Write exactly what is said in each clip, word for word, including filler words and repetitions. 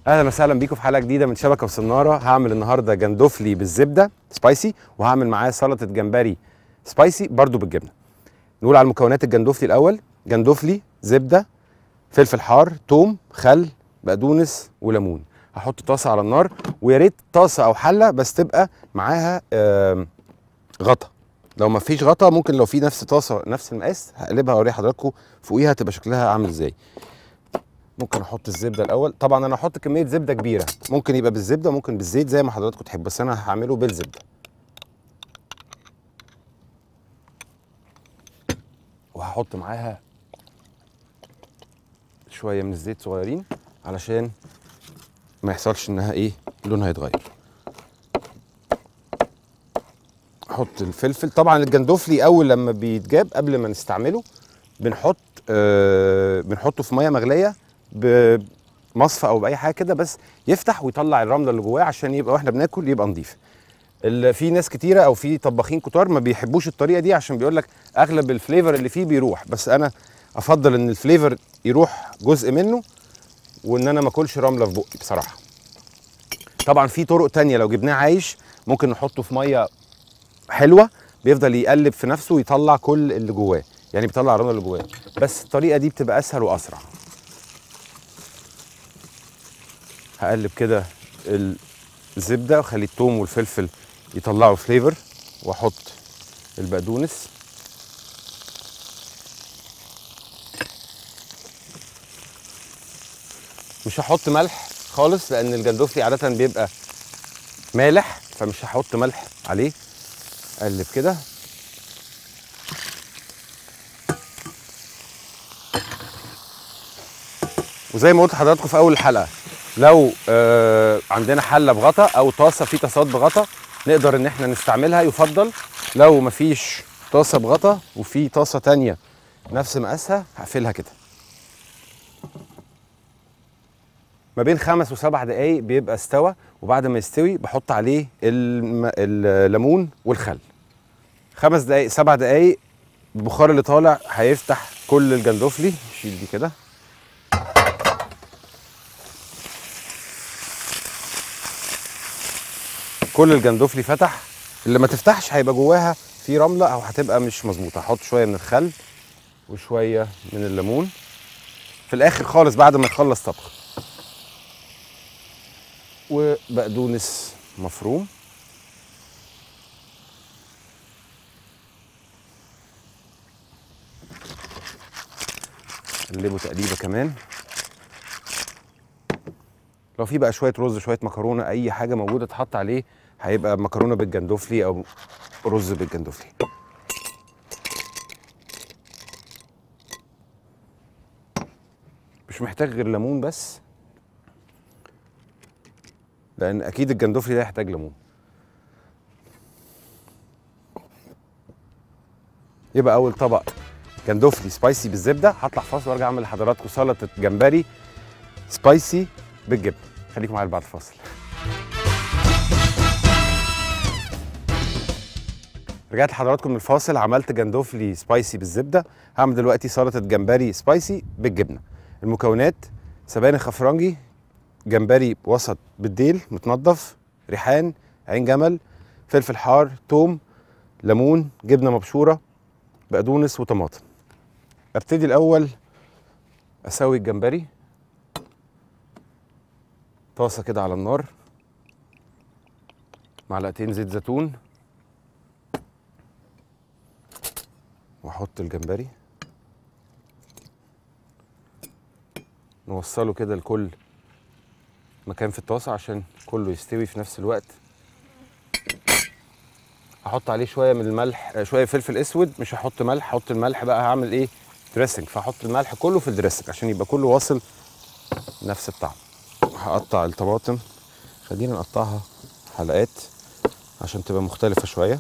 اهلا وسهلا بيكم في حلقه جديده من شبكه وصناره. هعمل النهارده جندوفلي بالزبده سبايسي، وهعمل معاه سلطه جمبري سبايسي برضو بالجبنه. نقول على المكونات الجندوفلي الاول. جندوفلي، زبده، فلفل حار، توم، خل، بقدونس وليمون. هحط طاسه على النار، ويا ريت طاسه او حله بس تبقى معاها غطا. لو ما فيش غطا ممكن لو في نفس طاسه نفس المقاس هقلبها واوري حضراتكم فوقيها تبقى شكلها عامل ازاي. ممكن احط الزبده الاول. طبعا انا هحط كميه زبده كبيره، ممكن يبقى بالزبده ممكن بالزيت زي ما حضراتكم تحبوا، بس انا هعمله بالزبده. وهحط معاها شويه من الزيت صغيرين علشان ما يحصلش انها ايه لونها يتغير. احط الفلفل. طبعا الجندوفلي اول لما بيتجاب قبل ما نستعمله بنحط آه بنحطه في ميه مغليه بمصفى او باي حاجه كده، بس يفتح ويطلع الرمله اللي جواه عشان يبقى واحنا بناكل يبقى نضيف. في ناس كتيره او في طباخين كتار ما بيحبوش الطريقه دي عشان بيقول لك اغلب الفليفر اللي فيه بيروح، بس انا افضل ان الفليفر يروح جزء منه وان انا ما اكلش رمله في بقي بصراحه. طبعا في طرق تانية، لو جبناه عايش ممكن نحطه في ميه حلوه بيفضل يقلب في نفسه ويطلع كل اللي جواه، يعني بيطلع الرمله اللي جواه، بس الطريقه دي بتبقى اسهل واسرع. هقلب كده الزبده واخلي الثوم والفلفل يطلعوا فليفر، واحط البقدونس مش هحط ملح خالص لان الجندوفلي عاده بيبقى مالح، فمش هحط ملح عليه. اقلب كده وزي ما قلت لحضراتكم في اول الحلقه، لو آه عندنا حله بغطا او طاسه في طاسات بغطا نقدر ان احنا نستعملها يفضل. لو مفيش طاسه بغطا وفي طاسه تانية نفس مقاسها هقفلها كده. ما بين خمس وسبع دقايق بيبقى استوى، وبعد ما يستوي بحط عليه الليمون والخل. خمس دقايق سبع دقايق البخار اللي طالع هيفتح كل الجندوفلي. نشيل دي كده. كل الجندوفلي فتح. اللي ما تفتحش هيبقى جواها في رمله او هتبقى مش مظبوطه. هحط شويه من الخل وشويه من الليمون في الاخر خالص بعد ما نخلص طبخ، وبقدونس مفروم. نقلبه تقليبه كمان. لو في بقى شويه رز شويه مكرونه اي حاجه موجوده تحط عليه هيبقى مكرونه بالجندوفلي او رز بالجندوفلي. مش محتاج غير ليمون بس، لان اكيد الجندوفلي ده يحتاج ليمون. يبقى اول طبق جندوفلي سبايسي بالزبده. هطلع فاصل وارجع اعمل لحضراتكم سلطه جمبري سبايسي بالجبنه. خليكم معايا بعد الفاصل. رجعت لحضراتكم من الفاصل. عملت جندوفلي سبايسي بالزبده، هعمل دلوقتي سلطه جمبري سبايسي بالجبنه. المكونات: سبانخ افرنجي، جمبري وسط بالديل متنضف، ريحان، عين جمل، فلفل حار، توم، ليمون، جبنه مبشوره، بقدونس وطماطم. ابتدي الاول اسوي الجمبري. طاسه كده على النار، معلقتين زيت زيتون، واحط الجمبري نوصله كده لكل مكان في الطاسه عشان كله يستوي في نفس الوقت. هحط عليه شويه من الملح، شويه فلفل اسود، مش هحط ملح. هحط الملح بقى هعمل ايه دريسنج، فهحط الملح كله في الدريسنج عشان يبقى كله واصل نفس الطعم. هقطع الطماطم، خلينا نقطعها حلقات عشان تبقى مختلفه شويه.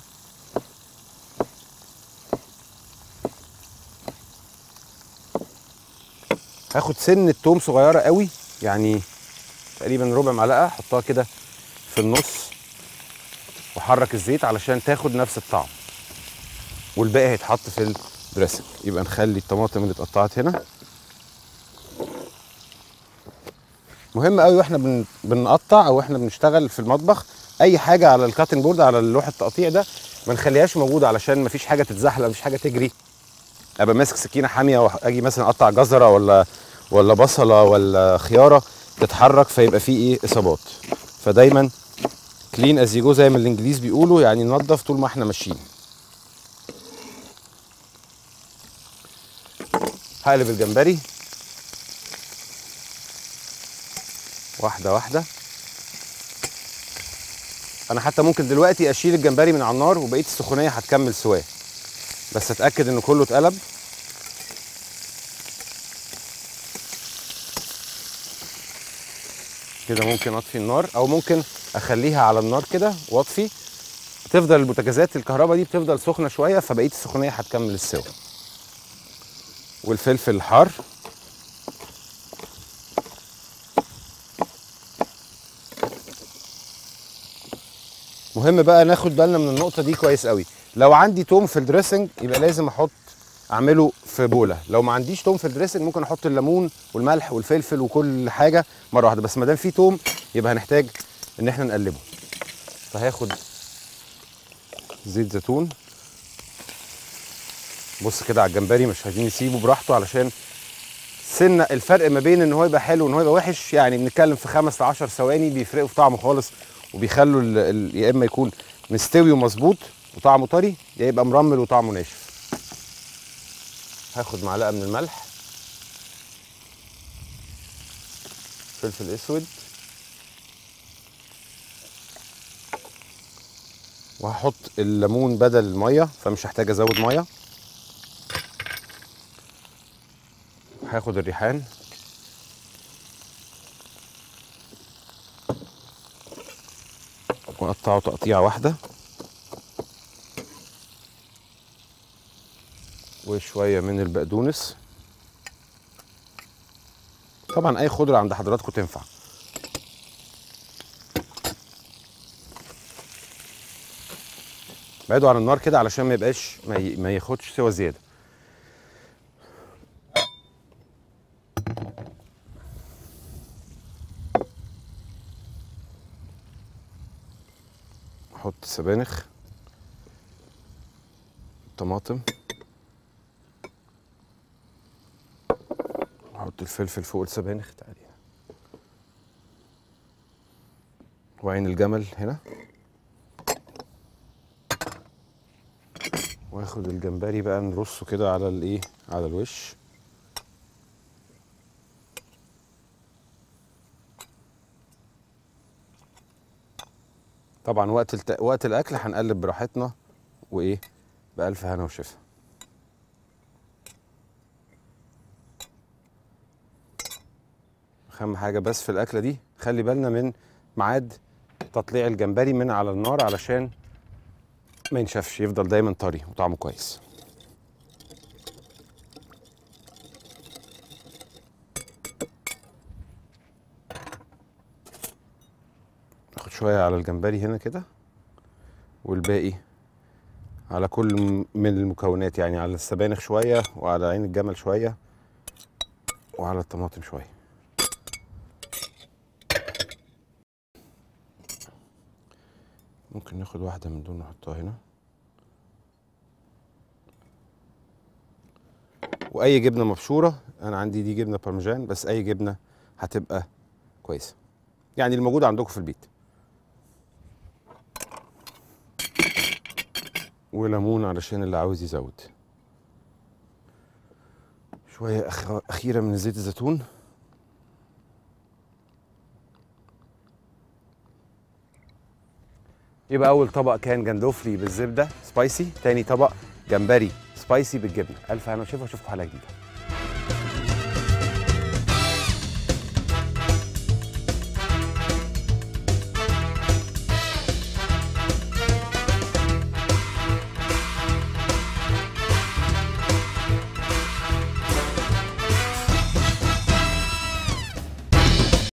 هاخد سن التوم صغيره قوي، يعني تقريبا ربع معلقه، احطها كده في النص واحرك الزيت علشان تاخد نفس الطعم، والباقي هيتحط في الدريسنج. يبقى نخلي الطماطم اللي اتقطعت هنا مهم قوي واحنا بن... بنقطع او احنا بنشتغل في المطبخ اي حاجه على الكاتنج بورد، على لوح التقطيع ده، ما نخليهاش موجوده علشان مفيش حاجه تتزحلق، مفيش حاجه تجري. ابقى ماسك سكينه حاميه واجي مثلا اقطع جزره ولا ولا بصله ولا خياره تتحرك فيبقى فيه ايه اصابات. فدايما كلين از يو جو زي ما الانجليز بيقولوا، يعني ننضف طول ما احنا ماشيين. هقلب الجمبري واحده واحده. انا حتى ممكن دلوقتي اشيل الجمبري من على النار وبقيه السخونيه هتكمل سواه، بس اتاكد ان كله اتقلب. كده ممكن اطفي النار او ممكن اخليها على النار كده واطفي، تفضل البوتاجازات الكهرباء دي بتفضل سخنه شويه فبقيه السخونيه هتكمل السوا. والفلفل الحار مهم بقى ناخد بالنا من النقطه دي كويس قوي. لو عندي توم في الدريسنج يبقى لازم احط اعمله في بوله، لو ما عنديش توم في الدريسنج ممكن احط الليمون والملح والفلفل وكل حاجه مره واحده، بس ما دام في توم يبقى هنحتاج ان احنا نقلبه. فهاخد زيت زيتون. بص كده على الجمبري، مش عايزين نسيبه براحته علشان سنه الفرق ما بين ان هو يبقى حلو وان هو يبقى وحش، يعني بنتكلم في خمس ل عشر ثواني بيفرقوا في طعمه خالص، وبيخلوا ال ال يا اما يكون مستوي ومظبوط وطعمه طري، يا يبقى مرمل وطعمه ناشف. هاخد معلقه من الملح، فلفل اسود، وهحط الليمون بدل الميه فمش هحتاج ازود ميه. هاخد الريحان واقطعه تقطيعه واحده، وشويه من البقدونس. طبعا اي خضره عند حضراتكم تنفع. بعيدوا عن النار كده علشان ما يبقاش ما ياخدش سوا زياده. احط سبانخ، طماطم، احط الفلفل فوق السبانخ تقريبا، وعين الجمل هنا، واخد الجمبري بقى نرصه كده على الايه على الوش. طبعا وقت الت... وقت الاكل هنقلب براحتنا وايه بألف هنا وشفا. اهم حاجه بس في الاكله دي خلي بالنا من ميعاد تطليع الجمبري من على النار علشان ما ينشفش، يفضل دايما طري وطعمه كويس. اخد شويه على الجمبري هنا كده، والباقي على كل من المكونات، يعني على السبانخ شويه وعلى عين الجمل شويه وعلى الطماطم شويه. ممكن ناخد واحده من دول نحطها هنا، واي جبنه مبشوره، انا عندي دي جبنه بارميجان بس اي جبنه هتبقى كويسه، يعني الموجود عندكم في البيت. وليمون علشان اللي عاوز يزود. شويه اخيره من زيت الزيتون. يبقى اول طبق كان جندوفلي بالزبده سبايسي، تاني طبق جمبري سبايسي بالجبنه. الف هنا وشفا، واشوفكم حلقه جديده.